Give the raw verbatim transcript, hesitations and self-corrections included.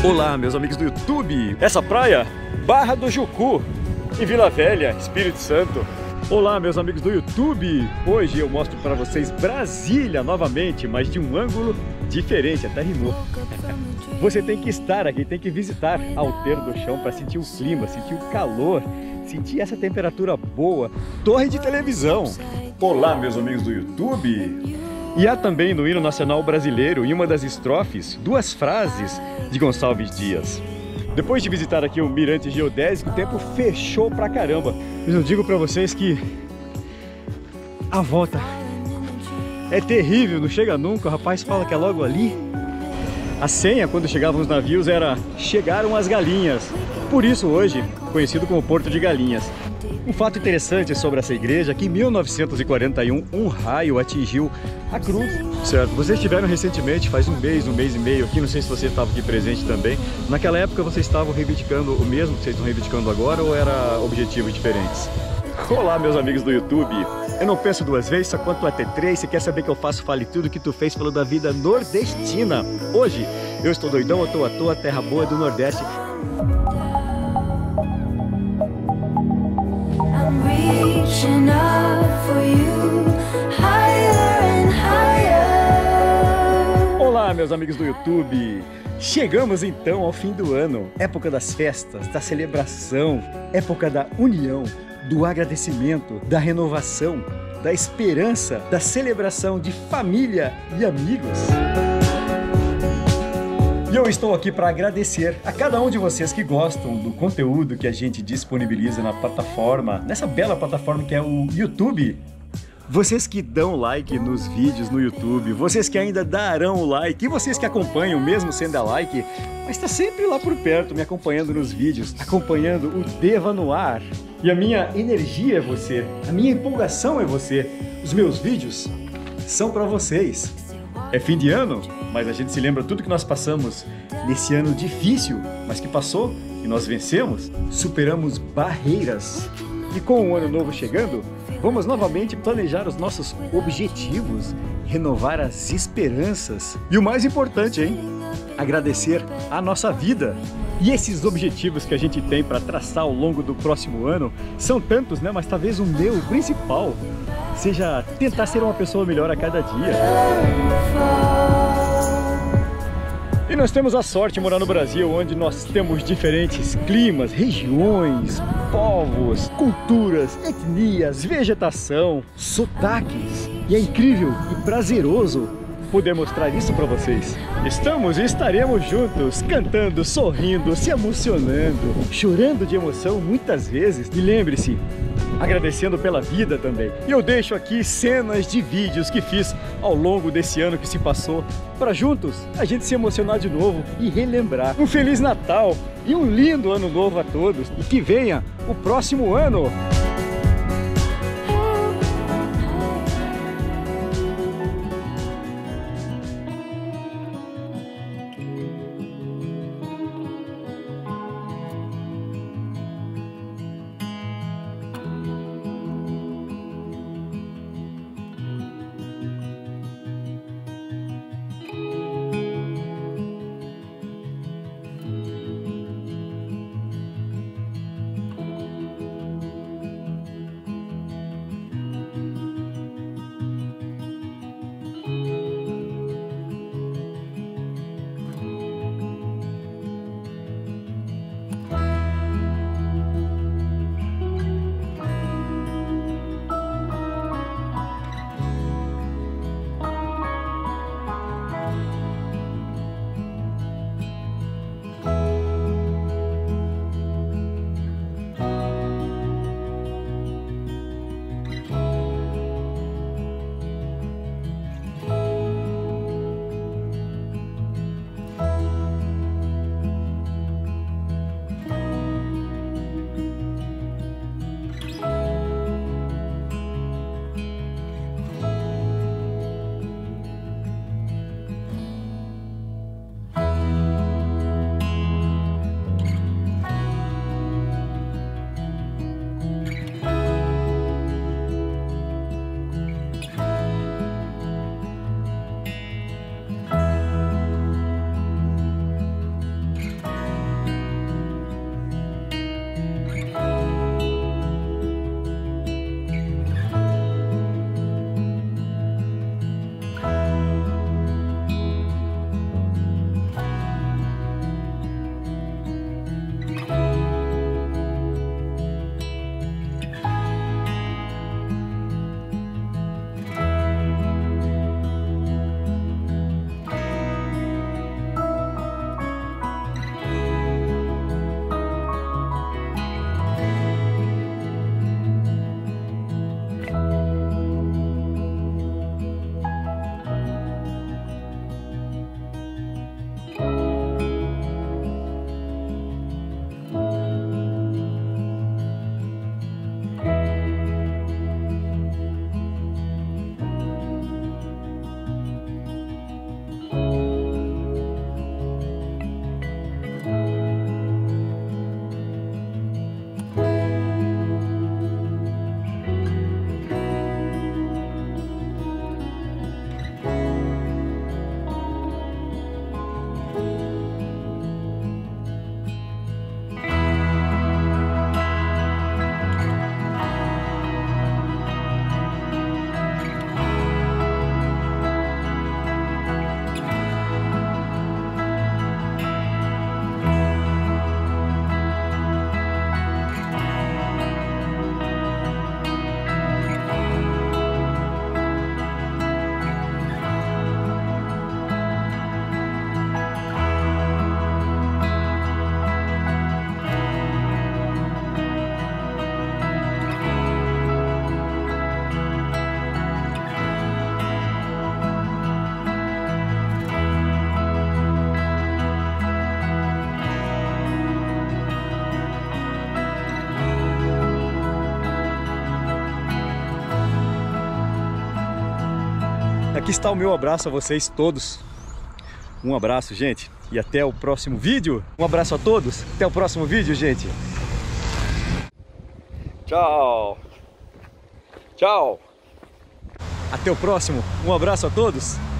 Olá, meus amigos do YouTube. Essa praia, Barra do Jucu, em Vila Velha, Espírito Santo. Olá, meus amigos do YouTube. Hoje eu mostro para vocês Brasília novamente, mas de um ângulo diferente, até rimou. Você tem que estar aqui, tem que visitar Alter do Chão para sentir o clima, sentir o calor, sentir essa temperatura boa. Torre de televisão. Olá, meus amigos do YouTube. E há também no hino nacional brasileiro, em uma das estrofes, duas frases de Gonçalves Dias. Depois de visitar aqui o Mirante Geodésico, o tempo fechou pra caramba. Mas eu digo pra vocês que a volta é terrível, não chega nunca. O rapaz fala que é logo ali. A senha, quando chegavam os navios, era "chegaram as galinhas". Por isso hoje, conhecido como Porto de Galinhas. Um fato interessante sobre essa igreja é que em mil novecentos e quarenta e um, um raio atingiu a cruz. Certo, vocês estiveram recentemente, faz um mês, um mês e meio aqui, não sei se você estava aqui presente também. Naquela época vocês estavam reivindicando o mesmo que vocês estão reivindicando agora ou era objetivos diferentes? Olá, meus amigos do YouTube. Eu não penso duas vezes, só conto até três. Se quer saber que eu faço, fale tudo que tu fez, falou da vida nordestina. Hoje, eu estou doidão, eu tô à toa, terra boa do Nordeste. Olá, meus amigos do YouTube! Chegamos então ao fim do ano, época das festas, da celebração, época da união, do agradecimento, da renovação, da esperança, da celebração de família e amigos. E eu estou aqui para agradecer a cada um de vocês que gostam do conteúdo que a gente disponibiliza na plataforma, nessa bela plataforma que é o YouTube. Vocês que dão like nos vídeos no YouTube, vocês que ainda darão o like, e vocês que acompanham mesmo sem dar like, mas está sempre lá por perto me acompanhando nos vídeos, acompanhando o Deva no Ar. E a minha energia é você, a minha empolgação é você, os meus vídeos são para vocês. É fim de ano, mas a gente se lembra tudo que nós passamos nesse ano difícil, mas que passou e nós vencemos, superamos barreiras. E com o ano novo chegando, vamos novamente planejar os nossos objetivos, renovar as esperanças e o mais importante, hein? Agradecer a nossa vida. E esses objetivos que a gente tem para traçar ao longo do próximo ano são tantos, né? Mas talvez o meu, o principal, seja tentar ser uma pessoa melhor a cada dia. E nós temos a sorte de morar no Brasil, onde nós temos diferentes climas, regiões, povos, culturas, etnias, vegetação, sotaques. E é incrível e prazeroso poder mostrar isso para vocês. Estamos e estaremos juntos, cantando, sorrindo, se emocionando, chorando de emoção muitas vezes. E lembre-se, agradecendo pela vida também. E eu deixo aqui cenas de vídeos que fiz ao longo desse ano que se passou, para juntos a gente se emocionar de novo e relembrar. Um Feliz Natal e um lindo Ano Novo a todos. E que venha o próximo ano! Aqui está o meu abraço a vocês todos. Um abraço, gente, e até o próximo vídeo. Um abraço a todos, até o próximo vídeo, gente. Tchau. Tchau. Até o próximo. Um abraço a todos.